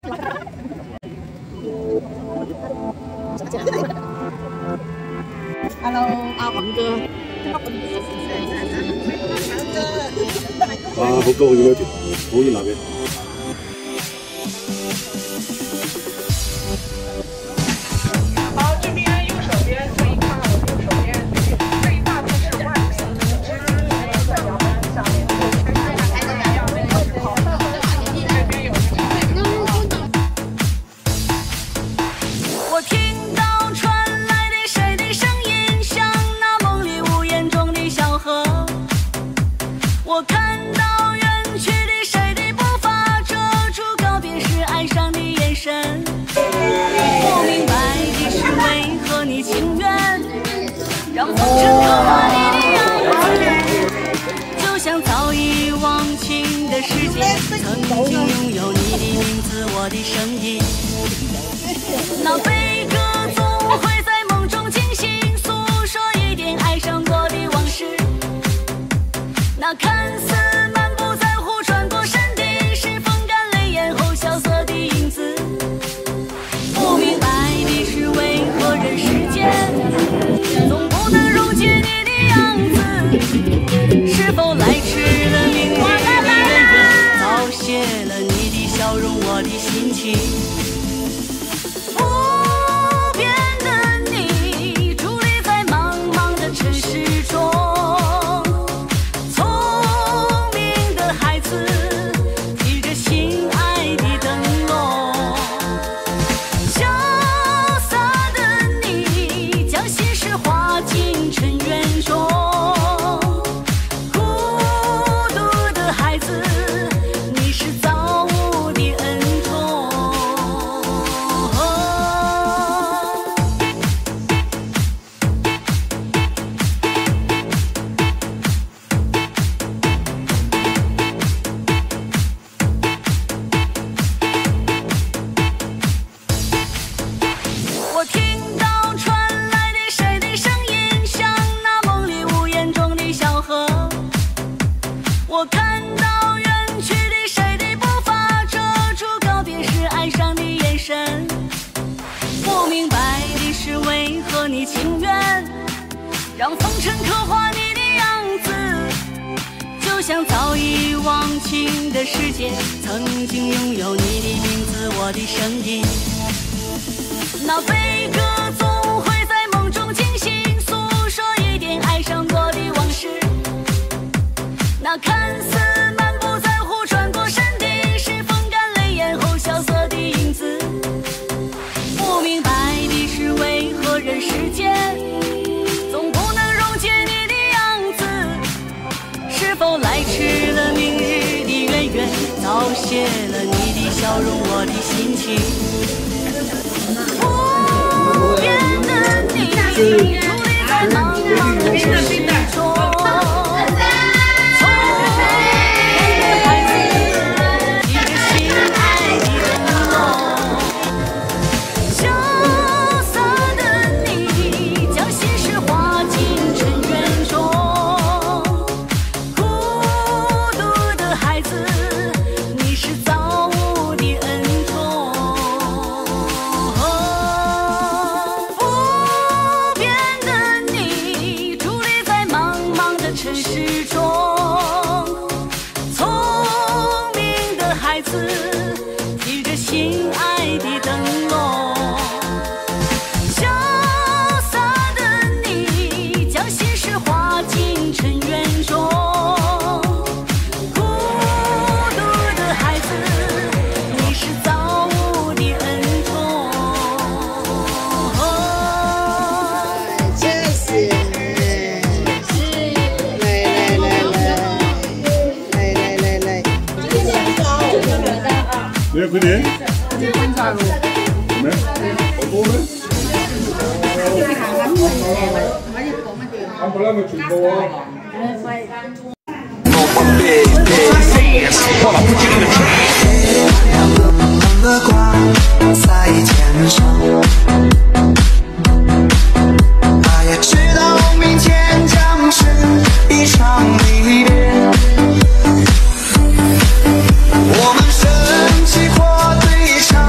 Hello， 阿黃哥。 啊，好高興啊！好熱鬧嘅。 好，这边右手边可以看到右手边这一大部是万能的，在摇杆上面。 我听到传来的谁的声音，像那梦里屋檐中的小河。我看到远去的谁的步伐，遮住告别时哀伤的眼神。不明白的是为何你情愿让风尘刻画你的样子，就像早已忘情的世界，曾经拥有你的名字，我的声音。那悲歌总会在梦中惊醒，诉说一点爱上过的往事。那看似满不在乎穿过身的，是风干泪眼后萧瑟的影子。不明白的是为何人世间总不能溶解你的样子，是否来迟了命运的渊源，早谢了你的笑容，我的心情。我看到远去的谁的步伐，遮住告别时哀伤的眼神。不明白的是为何你情愿让风尘刻画你的样子，就像早已忘情的世界，曾经拥有你的名字，我的声音。那悲歌总会在梦中惊醒，诉说一点爱上过的往事。那看似满不在乎穿过身的，是风干泪眼后萧瑟的影子。不明白的是为何人世间总不能溶解你的样子，是否来迟了明日的渊源，早谢了你的笑容，我的心情。不变的你，伫立在茫茫的城市中。提着心爱的灯笼，潇洒的你将心事化进尘缘中，孤独的孩子，你是造物的恩宠。 谢谢，来， 你要快點？咩？好多咩？啱唔啱咪全部啊！ 的光在天上，他也知道明天将是一场离别。我们升起或对唱。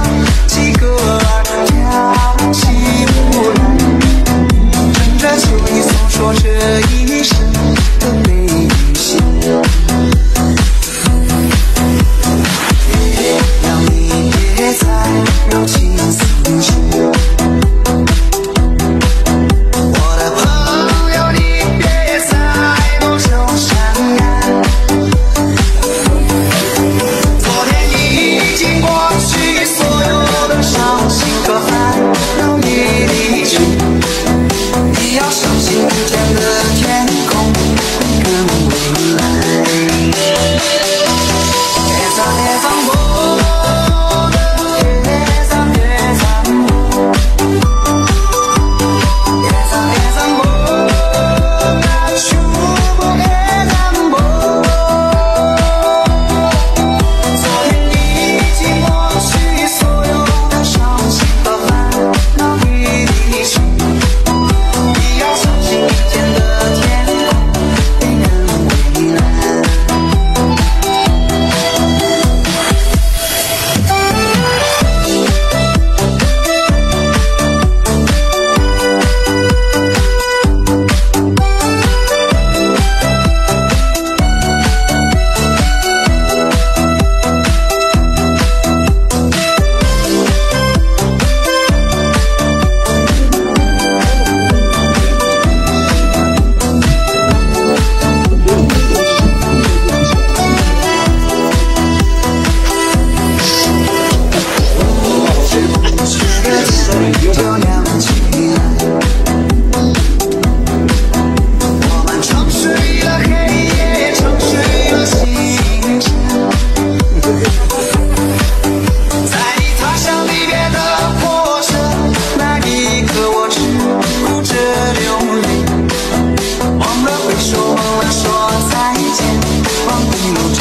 见，望一路真。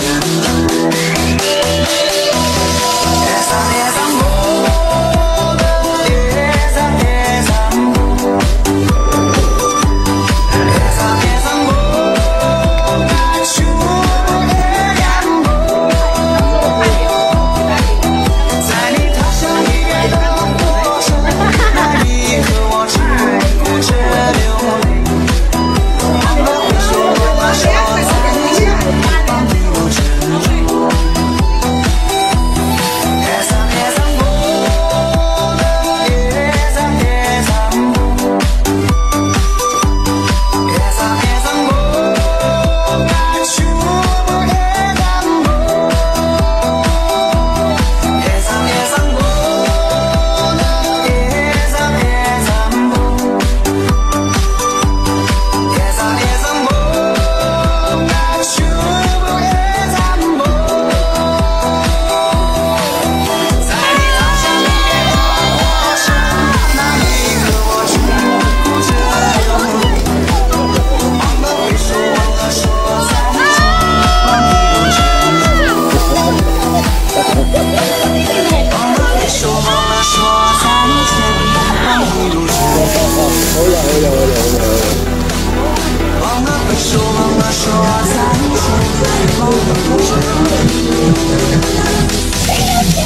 忘了挥手，忘了说再见，忘了